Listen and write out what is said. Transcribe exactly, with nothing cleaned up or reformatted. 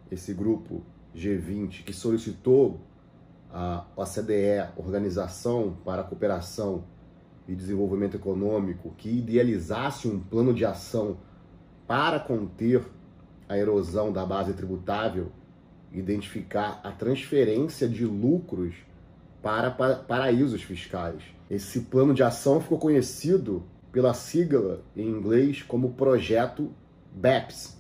esse grupo G vinte, que solicitou a O C D E, Organização para a Cooperação e Desenvolvimento Econômico, que idealizasse um plano de ação para conter a erosão da base tributável, identificar a transferência de lucros para paraísos fiscais. Esse plano de ação ficou conhecido pela sigla em inglês como Projeto BEPS,